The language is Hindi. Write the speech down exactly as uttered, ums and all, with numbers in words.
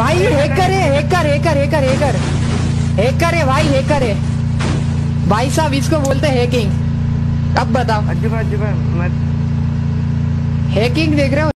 भाई हैकर है, hacker hacker hacker hacker hacker है भाई, हैकर है भाई साहब, इसको बोलते हैं हैकिंग। अब बताओ, अजीब अजीब। हैकिंग देख रहे हो?